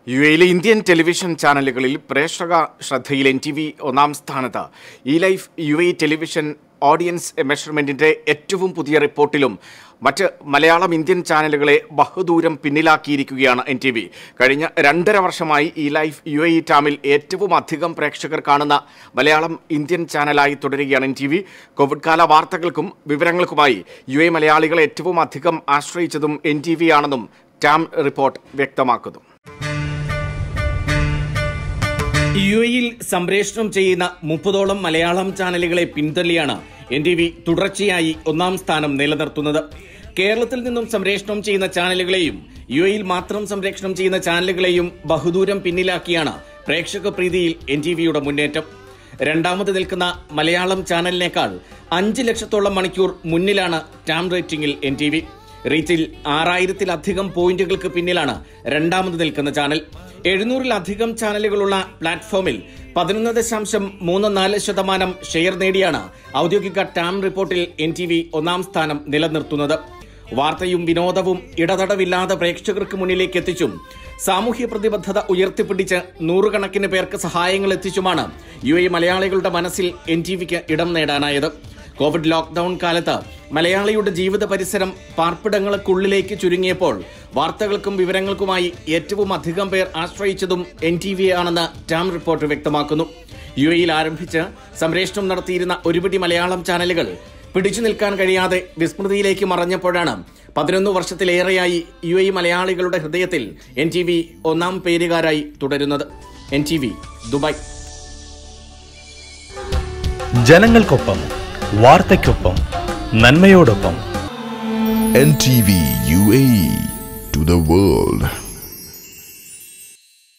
യുഎയിലെ Indian television ചാനലുകളിൽ പ്രേക്ഷക ശ്രദ്ധയിൽ NTV ഒന്നാം സ്ഥാനത്ത്. ഈ ലൈഫ് യുഎഇ ടെലിവിഷൻ ഓഡിയൻസ് മെഷർമെന്റിന്റെ ഏറ്റവും പുതിയ റിപ്പോർട്ടിലും മറ്റ് മലയാളം ഇന്ത്യൻ ചാനലുകളെ ബഹുദൂരം പിന്നിലാക്കിയിരിക്കുകയാണ് NTV. കഴിഞ്ഞ 2.5 വർഷമായി ഈ ലൈഫ് യുഎഇ ടാമിൽ ഏറ്റവും അധികം പ്രേക്ഷകർ കാണുന്ന മലയാളം ഇന്ത്യൻ ചാനലായി തുടരുകയാണ് NTV. കോവിഡ് കാല വാർത്തകൾക്കും വിവരങ്ങൾക്കുമായി യുഎഇ മലയാളികളെ ഏറ്റവും അധികം ആശ്രയിച്ചതും NTV ആണെന്നും ടാം റിപ്പോർട്ട് വ്യക്തമാക്കുന്നു. യുഎഇയിൽ സംപ്രേഷണം ചെയ്യുന്ന 30ഓളം മലയാളം ചാനലുകളെ പിന്തള്ളിയാണ് NTV തുടർച്ചയായി ഒന്നാം സ്ഥാനം നിലനിർത്തുന്നത്. കേരളത്തിൽ നിന്നും സംപ്രേഷണം ചെയ്യുന്ന ചാനലുകളെയും യുഎഇയിൽ മാത്രം സംപ്രേഷണം ചെയ്യുന്ന ചാനലുകളെയും ബഹുദൂരം പിന്നിലാക്കിയാണ് പ്രേക്ഷക പ്രീതിയിൽ NTVയുടെ മുന്നേറ്റം. രണ്ടാമത് നിൽക്കുന്ന മലയാളം ചാനലിനേക്കാൾ 5 ലക്ഷത്തോളം മണിക്കൂർ മുന്നിലാണ് ടാം റേറ്റിംഗിൽ NTV. റീച്ചിൽ 6000-ലധികം പോയിന്റുകൾക്ക് പിന്നിലാണ് രണ്ടാമത് നിൽക്കുന്ന ചാനൽ. 700-ലധികം ചാനലുകളുള്ള പ്ലാറ്റ്ഫോമിൽ 11.34% ഷെയർ നേടിയാണ് ഔദ്യോഗിക ടാം റിപ്പോർട്ടിൽ NTV ഒന്നാം സ്ഥാനം നിലനിർത്തുന്നത്. വാർത്തയും വിനോദവും ഇടതടവില്ലാതെ പ്രേക്ഷകർക്ക് മുന്നിലേക്ക് എത്തിച്ചും സാമൂഹ്യ പ്രതിബദ്ധത ഉയർത്തിപ്പിടിച്ച് നൂറുകണക്കിന് പേർക്ക് സഹായങ്ങൾ എത്തിച്ചുമാണ് യുഎഇ മലയാളികളുടെ മനസ്സിൽ NTVക്ക് ഇടം നേടാനായത്. കോവിഡ് ലോക്ക്ഡൌൺ കാലത്ത് മലയാളിയുടെ ജീവിത പരിസരം പാർപ്പിടങ്ങൾക്കുള്ളിലേക്ക് ചുരുങ്ങിയപ്പോൾ വാർത്തകൾക്കും വിവരങ്ങൾക്കുമായി ഏറ്റവും അധികം പേർ ആശ്രയിച്ചതും NTV ആണെന്ന് ടാം റിപ്പോർട്ട് വ്യക്തമാക്കുന്നു. യുഎഇയിൽ ആരംഭിച്ച് സംപ്രേഷണം നടത്തിയിരുന്ന ഒരുപിടി മലയാളം ചാനലുകൾ പിടിച്ചു നിൽക്കാൻ കഴിയാതെ വിസ്മൃതിയിലേക്ക് മറഞ്ഞപ്പോഴാണ് 11 വർഷത്തിലേറെയായി യുഎഇ മലയാളികളുടെ ഹൃദയത്തിൽ NTV ഒന്നാം പേരുകാരായി തുടരുന്നത്. NTV Dubai. ജനങ്ങൾക്കൊപ്പം വാർത്തയ്ക്കൊപ്പം നന്മയോടൊപ്പം NTV UAE to the world.